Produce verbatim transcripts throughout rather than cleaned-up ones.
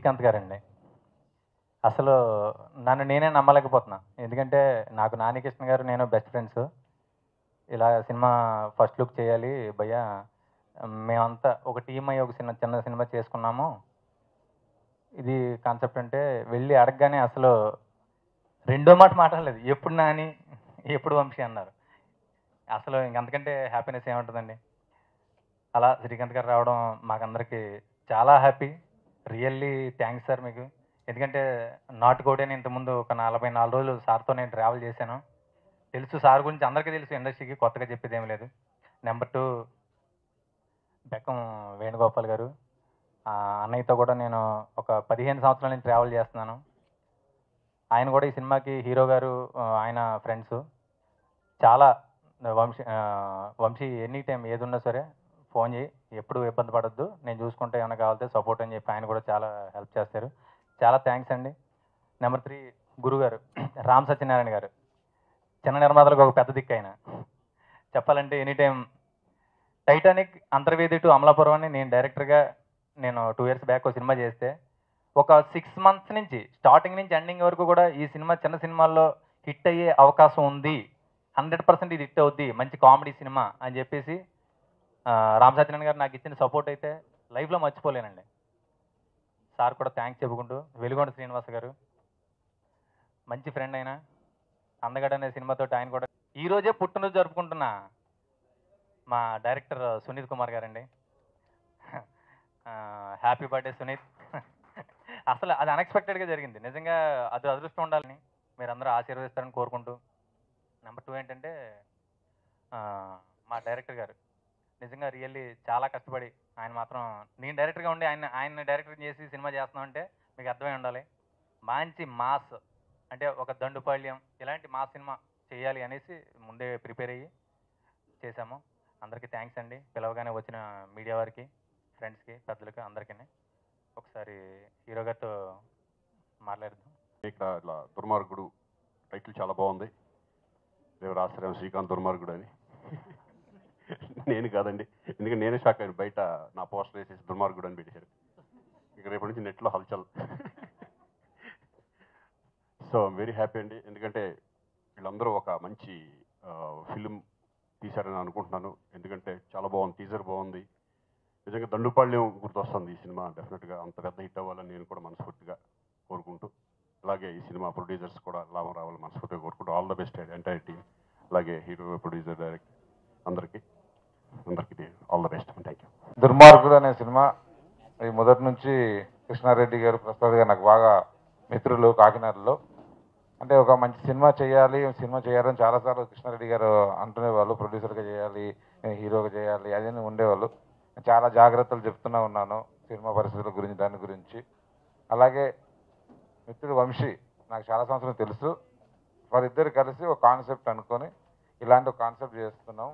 శ్రీకాంత్ గారండి. అసలు నన్ను నేనే నమ్మలేకపోతున్నా. ఎందుకంటే నాకు నానికృష్ణ గారు నేను బెస్ట్ ఫ్రెండ్స్. ఇలా సినిమా ఫస్ట్ లుక్ చేయాలి భయ్యా, మేమంతా ఒక టీమ్ అయ్యి ఒక చిన్న చిన్న సినిమా చేసుకున్నాము. ఇది కాన్సెప్ట్ అంటే వెళ్ళి అడగగానే అసలు రెండో మాట మాట్లాడలేదు. ఎప్పుడు నాని, ఎప్పుడు వంశీ అన్నారు. అసలు ఇంకంతకంటే హ్యాపీనెస్ ఏముంటుందండి. అలా శ్రీకాంత్ గారు రావడం మాకందరికీ చాలా హ్యాపీ. రియల్లీ థ్యాంక్స్ సార్ మీకు. ఎందుకంటే నాటుకోడని ఇంతకుముందు ఒక నలభై నాలుగు రోజులు సార్తో నేను ట్రావెల్ చేశాను. తెలుసు సార్ గురించి అందరికీ తెలుసు, ఇండస్ట్రీకి కొత్తగా చెప్పేది ఏమి లేదు. నెంబర్ టూ బెక్కం వేణుగోపాల్ గారు, ఆ అన్నయ్యతో కూడా నేను ఒక పదిహేను సంవత్సరాల నుంచి ట్రావెల్ చేస్తున్నాను. ఆయన కూడా ఈ సినిమాకి హీరో గారు, ఆ, ఆయన ఫ్రెండ్స్ చాలా. వంశీ ఆ, వంశీ ఎనీ టైం ఏది ఉన్నా సరే ఫోన్ చేయి, ఎప్పుడు ఇబ్బంది పడొద్దు, నేను చూసుకుంటే ఏమైనా కావాలంటే సపోర్ట్ అని చెప్పి ఆయన కూడా చాలా హెల్ప్ చేస్తారు. చాలా థ్యాంక్స్ అండి. నెంబర్ త్రీ గురుగారు రామ్ సత్యనారాయణ గారు, చిన్న నిర్మాతలకు ఒక పెద్ద దిక్కు ఆయన. చెప్పాలంటే any time Titanic Antarvedi to Amalapuram అని నేను డైరెక్టర్గా నేను టూ ఇయర్స్ బ్యాక్ ఒక సినిమా చేస్తే ఒక సిక్స్ మంత్స్ నుంచి స్టార్టింగ్ నుంచి ఎండింగ్ వరకు కూడా ఈ సినిమా చిన్న సినిమాల్లో హిట్ అయ్యే అవకాశం ఉంది, హండ్రెడ్ పర్సెంట్ ఇది హిట్ అవుద్ది, మంచి కామెడీ సినిమా అని చెప్పేసి ఆ, రామ్ సత్యనారాయణ గారు నాకు ఇచ్చిన సపోర్ట్ అయితే లైఫ్లో మర్చిపోలేనండి. సార్ కూడా థ్యాంక్స్ చెప్పుకుంటూ, వెలుగొండ శ్రీనివాస్ గారు మంచి ఫ్రెండ్ అయినా, అందగడ అనే సినిమాతో ఆయన కూడా ఈ రోజే పుట్టినరోజు జరుపుకుంటున్న మా డైరెక్టర్ సునీత్ కుమార్ గారండి. Happy birthday Suneeth. అసలు అది అన్ఎక్స్పెక్టెడ్గా జరిగింది. నిజంగా అది అదృష్టం ఉండాలని మీరందరూ ఆశీర్వదిస్తారని కోరుకుంటూ, నెంబర్ టూ ఏంటంటే ఆ, మా డైరెక్టర్ గారు నిజంగా రియల్లీ చాలా కష్టపడి ఆయన మాత్రం, నేను డైరెక్టర్గా ఉండి ఆయన ఆయన డైరెక్టర్ చేసి సినిమా చేస్తున్నాం అంటే మీకు అర్థమై ఉండాలి. మంచి మాస్ అంటే ఒక దండుపాళ్యం ఇలాంటి మాస్ సినిమా చేయాలి అనేసి ముందే ప్రిపేర్ అయ్యి చేశాము. అందరికీ థ్యాంక్స్ అండి. పిలవగానే వచ్చిన మీడియా వారికి, ఫ్రెండ్స్కి, పెద్దలకి అందరికీ. ఒకసారి హీరో గారితో మాట్లాడదాం. ఇక్కడ ఇట్లా దుర్మార్గుడు టైటిల్ చాలా బాగుంది. రేపు రాశ్రయం శ్రీకాంత్ దుర్మార్గుడు అని. నేను కాదండి, ఎందుకంటే నేనే షాక్ అయ్యాను. బయట నా పోస్టర్ వేసేసి దుర్మార్గుడు అని పెట్టేశారు. ఇక రేపటి నుంచి నెట్లో హల్చల్. సో వెరీ హ్యాపీ అండి, ఎందుకంటే వీళ్ళందరూ ఒక మంచి ఫిలిం తీశారని అనుకుంటున్నాను. ఎందుకంటే చాలా బాగుంది, టీజర్ బాగుంది. నిజంగా దండుపాళ్యం గుర్తొస్తుంది ఈ సినిమా. డెఫినెట్గా అంత పెద్ద హిట్ అవ్వాలని నేను కూడా మనస్ఫూర్తిగా కోరుకుంటూ, అలాగే ఈ సినిమా ప్రొడ్యూసర్స్ కూడా లాభం రావాలని మనస్ఫూర్తిగా కోరుకుంటూ, all the best entire team, అలాగే హీరో, ప్రొడ్యూసర్, డైరెక్టర్ అందరికీ అందరికీ all the best. Thank you. Durmargudu అనే సినిమా ఈ మొదటి నుంచి కృష్ణారెడ్డి గారు, ప్రసాద్ గారు నాకు బాగా మిత్రులు కాకినాడలో. అంటే ఒక మంచి సినిమా చేయాలి, సినిమా చేయాలని చాలాసార్లు కృష్ణారెడ్డి గారు అంటునేవాళ్ళు. ప్రొడ్యూసర్గా చేయాలి, హీరోగా చేయాలి అదని ఉండేవాళ్ళు. చాలా జాగ్రత్తలు చెప్తూనే ఉన్నాను సినిమా పరిస్థితుల గురించి, దాని గురించి. అలాగే మిత్రుడు వంశీ నాకు చాలా సంవత్సరాలు తెలుసు. వారిద్దరు కలిసి ఒక కాన్సెప్ట్ అనుకొని ఇలాంటి ఒక కాన్సెప్ట్ చేస్తున్నాం.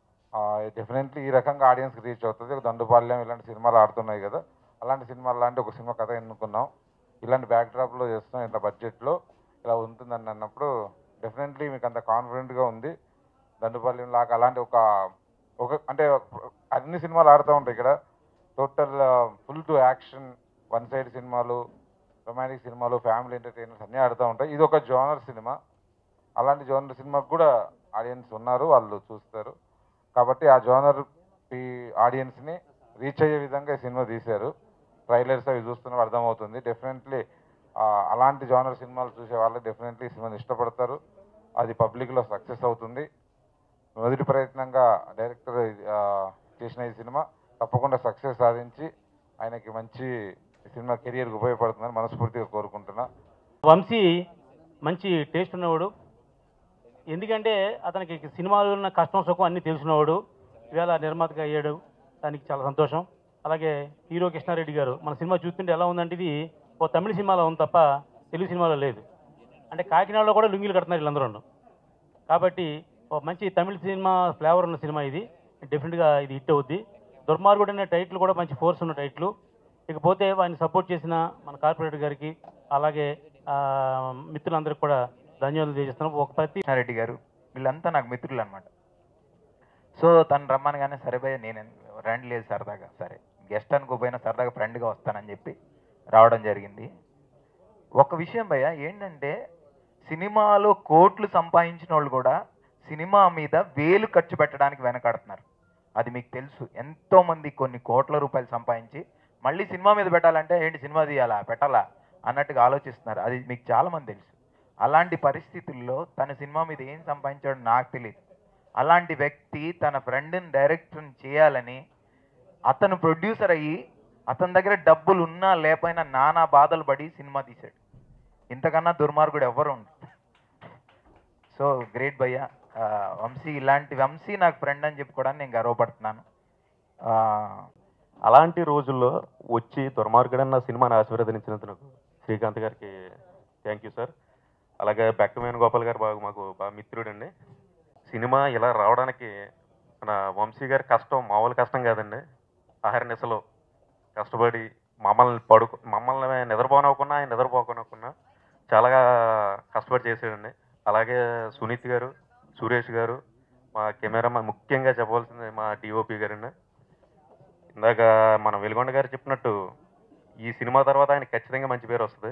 డెఫినెట్లీ ఈ రకంగా ఆడియన్స్కి రీచ్ అవుతుంది. ఒక దండుపాళ్యం ఇలాంటి సినిమాలు ఆడుతున్నాయి కదా, అలాంటి సినిమాలు లాంటి ఒక సినిమా కథ ఎన్నుకున్నాం. ఇలాంటి బ్యాక్డ్రాప్లో చేస్తున్నాం, ఇంత బడ్జెట్లో ఇలా ఉంటుందని అన్నప్పుడు డెఫినెట్లీ మీకు అంత కాన్ఫిడెంట్గా ఉంది. దండుపాళ్యం లాగా అలాంటి ఒక ఒక అంటే అన్ని సినిమాలు ఆడుతూ ఉంటాయి ఇక్కడ. Total full to action, one side సినిమాలు, రొమాంటిక్ సినిమాలు, ఫ్యామిలీ ఎంటర్టైనర్స్ అన్నీ ఆడుతూ ఉంటాయి. ఇది ఒక జోనర్ సినిమా. అలాంటి జోనర్ సినిమాకు కూడా ఆడియన్స్ ఉన్నారు, వాళ్ళు చూస్తారు. కాబట్టి ఆ జోనర్ ఈ ఆడియన్స్ని రీచ్ అయ్యే విధంగా ఈ సినిమా తీశారు. ట్రైలర్స్ అవి చూస్తున్నప్పుడు అర్థమవుతుంది. డెఫినెట్లీ అలాంటి జోనర్ సినిమాలు చూసే వాళ్ళు డెఫినెట్లీ ఈ సినిమాని ఇష్టపడతారు. అది పబ్లిక్లో సక్సెస్ అవుతుంది. మొదటి ప్రయత్నంగా డైరెక్టర్ చేసిన ఈ సినిమా తప్పకుండా సక్సెస్ సాధించి ఆయనకి మంచి సినిమా కెరియర్కి ఉపయోగపడుతుందని మనస్ఫూర్తిగా కోరుకుంటున్నా. వంశీ మంచి టేస్ట్ ఉన్నవాడు. ఎందుకంటే అతనికి సినిమాలో ఉన్న కష్టం సుఖం అన్నీ తెలిసినవాడు. ఇవాళ నిర్మాతగా అయ్యాడు, దానికి చాలా సంతోషం. అలాగే హీరో కృష్ణారెడ్డి గారు మన సినిమా చూస్తుంటే ఎలా ఉందంటే ఇది ఓ తమిళ సినిమాలో ఉంది తప్ప తెలుగు సినిమాలో లేదు. అంటే కాకినాడలో కూడా లుంగీలు కడుతున్నారు వీళ్ళందరూ. కాబట్టి ఒక మంచి తమిళ సినిమా ఫ్లేవర్ ఉన్న సినిమా ఇది. డెఫినెట్గా ఇది హిట్ అవుద్ది. దుర్మార్గుడు అనే టైటిల్ కూడా మంచి ఫోర్స్ ఉన్న టైటిల్. ఇకపోతే వారిని సపోర్ట్ చేసిన మన కార్పొరేటర్ గారికి, అలాగే మిత్రులందరికీ కూడా ధన్యవాదాలు తెలియజేస్తున్నాం. ఒక ప్రతి కృష్ణారెడ్డి గారు వీళ్ళంతా నాకు మిత్రులు అనమాట. సో తను రమ్మనగానే సరే భయ్య నేను రండి లేదు సరదాగా, సరే గెస్ట్ అనుకోపోయినా సరదాగా ఫ్రెండ్గా వస్తానని చెప్పి రావడం జరిగింది. ఒక విషయం భయ్య ఏంటంటే, సినిమాలో కోట్లు సంపాదించిన వాళ్ళు కూడా సినిమా మీద వేలు ఖర్చు పెట్టడానికి వెనకాడుతున్నారు. అది మీకు తెలుసు. ఎంతోమంది కొన్ని కోట్ల రూపాయలు సంపాదించి మళ్ళీ సినిమా మీద పెట్టాలంటే ఏంటి సినిమా తీయాలా పెట్టాలా అన్నట్టుగా ఆలోచిస్తున్నారు. అది మీకు చాలామంది తెలుసు. అలాంటి పరిస్థితుల్లో తన సినిమా మీద ఏం సంపాదించాడో నాకు తెలియదు. అలాంటి వ్యక్తి తన ఫ్రెండ్ని డైరెక్టర్ని చేయాలని అతను ప్రొడ్యూసర్ అయ్యి అతని దగ్గర డబ్బులు ఉన్నా లేకపోయినా నానా బాధలు పడి సినిమా తీశాడు. ఇంతకన్నా దుర్మార్గుడు ఎవరు ఉండరు. సో గ్రేట్ భయ్య. వంశీ ఇలాంటి వంశీ నాకు ఫ్రెండ్ అని చెప్పుకోవడానికి నేను గర్వపడుతున్నాను. అలాంటి రోజుల్లో వచ్చి దుర్మార్గుడన్న సినిమాని ఆశీర్వదించినందుకు శ్రీకాంత్ గారికి థ్యాంక్ యూ సార్. అలాగే బెక్క వేణుగోపాల్ గారు బాగా మాకు బాగా మిత్రుడండి. సినిమా ఇలా రావడానికి మన వంశీ గారి కష్టం మామూలు కష్టం కాదండి. అహర్నిశలో కష్టపడి మమ్మల్ని పడుకు మమ్మల్ని నిద్రపోనవ్వకుండా ఆయన నిద్రపోకుండా చాలా కష్టపడి చేసాడండి. అలాగే సునీత్ గారు, సురేష్ గారు, మా కెమెరామెన్, ముఖ్యంగా చెప్పవలసింది మా డిఓపి గారండి. ఇందాక మన వెలుగొండ గారు చెప్పినట్టు ఈ సినిమా తర్వాత ఆయన ఖచ్చితంగా మంచి పేరు వస్తుంది.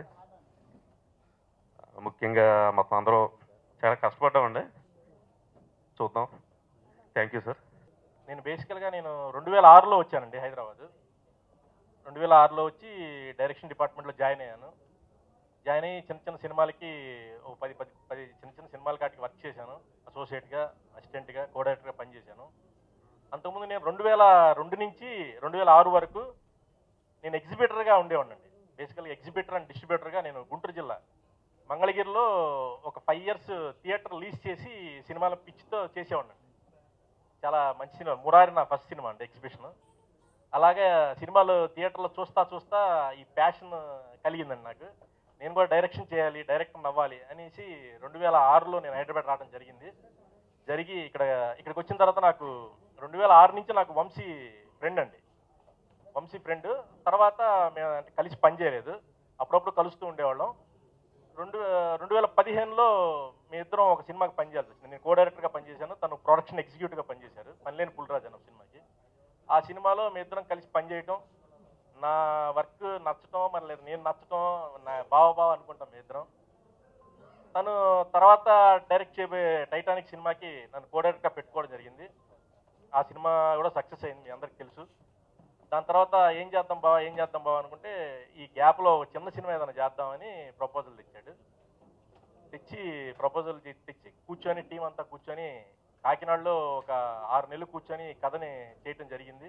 ముఖ్యంగా మొత్తం అందరూ చాలా కష్టపడ్డామండి. చూద్దాం. Thank you sir. నేను బేసికల్గా నేను రెండు వేల ఆరులో వచ్చానండి హైదరాబాద్. రెండు వేల ఆరులో వచ్చి డైరెక్షన్ డిపార్ట్మెంట్లో జాయిన్ అయ్యాను. జాయిన్ అయ్యి చిన్న చిన్న సినిమాలకి ఓ పది పది పది చిన్న చిన్న సినిమాల కాటికి వర్క్ చేశాను. అసోసియేట్గా, అసిస్టెంట్గా, కో డైరెక్టర్గా పనిచేశాను. అంతకుముందు నేను రెండు వేల రెండు నుంచి రెండు వేల ఆరు వరకు నేను ఎగ్జిబిటర్గా ఉండేవాడినండి. బేసికల్గా ఎగ్జిబిటర్ అండ్ డిస్ట్రిబ్యూటర్గా నేను గుంటూరు జిల్లా మంగళగిరిలో ఒక ఫైవ్ ఇయర్స్ థియేటర్ లీజ్ చేసి సినిమాల పిచ్చితో చేసేవాడినండి. చాలా మంచి సినిమా. మురారి నా ఫస్ట్ సినిమా అండి ఎగ్జిబిషన్. అలాగే సినిమాలు థియేటర్లో చూస్తా చూస్తా ఈ ప్యాషన్ కలిగిందండి నాకు. నేను కూడా డైరెక్షన్ చేయాలి, డైరెక్టర్ అవ్వాలి అనేసి రెండు వేల ఆరులో నేను హైదరాబాద్ రావడం జరిగింది. జరిగి ఇక్కడ ఇక్కడికి వచ్చిన తర్వాత నాకు రెండు వేల ఆరు నుంచి నాకు వంశీ ఫ్రెండ్ అండి. వంశీ ఫ్రెండ్. తర్వాత మేము అంటే కలిసి పని చేయలేదు, అప్పుడప్పుడు కలుస్తూ ఉండేవాళ్ళం. రెండు రెండు వేల పదిహేనులో మీ ఇద్దరం ఒక సినిమాకి పనిచేయాల్సి వచ్చింది. నేను కో డైరెక్టర్గా పనిచేశాను, తను ప్రొడక్షన్ ఎగ్జిక్యూటివ్గా పనిచేశారు. పనిలేని పుల్రాజ్ అన్న సినిమాకి. ఆ సినిమాలో మీ ఇద్దరం కలిసి పనిచేయటం, నా వర్క్ నచ్చటం, మరి లేదు నేను నచ్చటం, నా బావ బావ అనుకుంటాం మీ ఇద్దరం. తను తర్వాత డైరెక్ట్ చేయబోయే టైటానిక్ సినిమాకి నన్ను కో డైరెక్టర్గా పెట్టుకోవడం జరిగింది. ఆ సినిమా కూడా సక్సెస్ అయింది, మీ అందరికి తెలుసు. దాని తర్వాత ఏం చేద్దాం బావ ఏం చేద్దాం బావ అనుకుంటే ఈ గ్యాప్లో చిన్న సినిమా ఏదైనా చేద్దామని ప్రపోజల్ తెచ్చాడు. తెచ్చి ప్రపోజల్ తెచ్చి కూర్చొని టీం అంతా కూర్చొని కాకినాడలో ఒక ఆరు నెలలు కూర్చొని కథని చేయటం జరిగింది.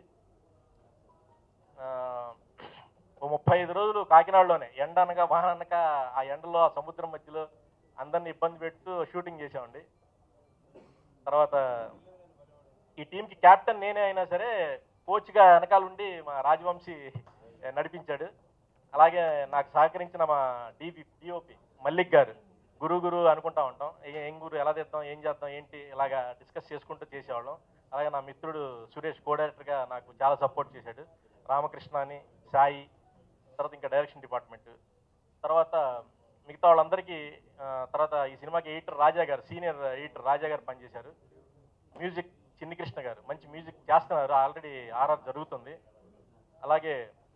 ఓ ముప్పై ఐదు రోజులు కాకినాడలోనే ఎండ అనగా వాహన అనగా ఆ ఎండలో ఆ సముద్రం మధ్యలో అందరిని ఇబ్బంది పెడుతూ షూటింగ్ చేసామండి. తర్వాత ఈ టీంకి క్యాప్టెన్ నేనే అయినా సరే కోచ్గా వెనకాల ఉండి మా రాజవంశీ నడిపించాడు. అలాగే నాకు సహకరించిన మా డిపి డిఓపి మల్లిక్ గారు, గురు గురు అనుకుంటా ఉంటాం, ఏం గురు ఎలా తెద్దాం ఏం చేద్దాం ఏంటి ఇలాగా డిస్కస్ చేసుకుంటూ చేసేవాళ్ళం. అలాగే నా మిత్రుడు సురేష్ కో డైరెక్టర్గా నాకు చాలా సపోర్ట్ చేశాడు. రామకృష్ణ అని, సాయి, తర్వాత ఇంకా డైరెక్షన్ డిపార్ట్మెంట్, తర్వాత మిగతా వాళ్ళందరికీ. తర్వాత ఈ సినిమాకి ఎడిటర్ రాజా గారు, సీనియర్ ఎడిటర్ రాజా గారు పనిచేశారు. మ్యూజిక్ చిన్ని కృష్ణ గారు మంచి మ్యూజిక్ చేస్తున్నారు, ఆల్రెడీ ఆర్ఆర్ జరుగుతుంది. అలాగే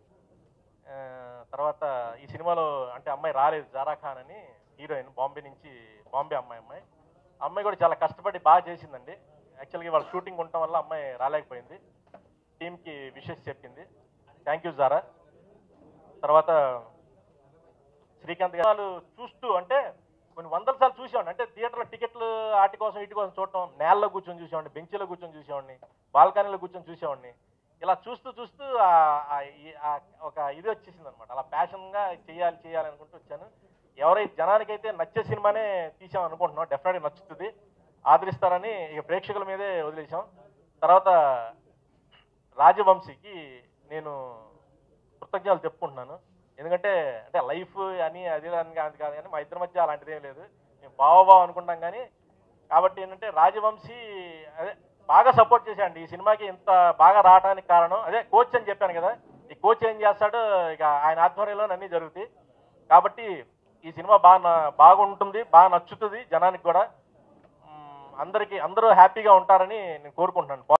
తర్వాత ఈ సినిమాలో అంటే అమ్మాయి రాలేదు, జారా ఖాన్ అని హీరోయిన్, బాంబే నుంచి, బాంబే అమ్మాయి అమ్మాయి అమ్మాయి కూడా చాలా కష్టపడి బాగా చేసిందండి. యాక్చువల్గా వాళ్ళ షూటింగ్ ఉండటం వల్ల అమ్మాయి రాలేకపోయింది. టీంకి విషెస్ చెప్పింది. Thank you Zara. తర్వాత శ్రీకాంత్ గారు చూస్తూ అంటే కొన్ని వందల సార్లు చూసేవాడిని. అంటే థియేటర్లో టికెట్లు ఆటి కోసం ఇటు కోసం చూడటం, నేలలో కూర్చొని చూసేవాడిని, బెంచీలో కూర్చొని చూసేవాడిని, బాల్కనీలో కూర్చొని చూసేవాడిని. ఇలా చూస్తూ చూస్తూ ఒక ఇది వచ్చేసింది అనమాట. అలా ప్యాషన్గా చేయాలి చేయాలి అనుకుంటూ వచ్చాను. ఎవరైతే జనానికైతే నచ్చే సినిమానే తీసాం అనుకుంటున్నాం, డెఫినెట్గా నచ్చుతుంది, ఆదరిస్తారని ఇక ప్రేక్షకుల మీదే వదిలేసాం. తర్వాత రాజవంశీకి నేను కృతజ్ఞతలు చెప్పుకుంటున్నాను. ఎందుకంటే అంటే లైఫ్ అని అది అని కాదు కానీ మా ఇద్దరి మధ్య అలాంటిది ఏం లేదు, మేము బావబావ అనుకుంటాం కానీ. కాబట్టి ఏంటంటే రాజవంశీ అదే బాగా సపోర్ట్ చేశాండి ఈ సినిమాకి ఇంత బాగా రావడానికి కారణం. అదే కోచ్ అని చెప్పాను కదా, ఈ కోచ్ ఏం చేస్తాడో ఇక ఆయన ఆధ్వర్యంలో అన్నీ జరుగుతాయి. కాబట్టి ఈ సినిమా బాగా బాగుంటుంది, బాగా నచ్చుతుంది జనానికి కూడా. అందరికీ అందరూ హ్యాపీగా ఉంటారని నేను కోరుకుంటున్నాను.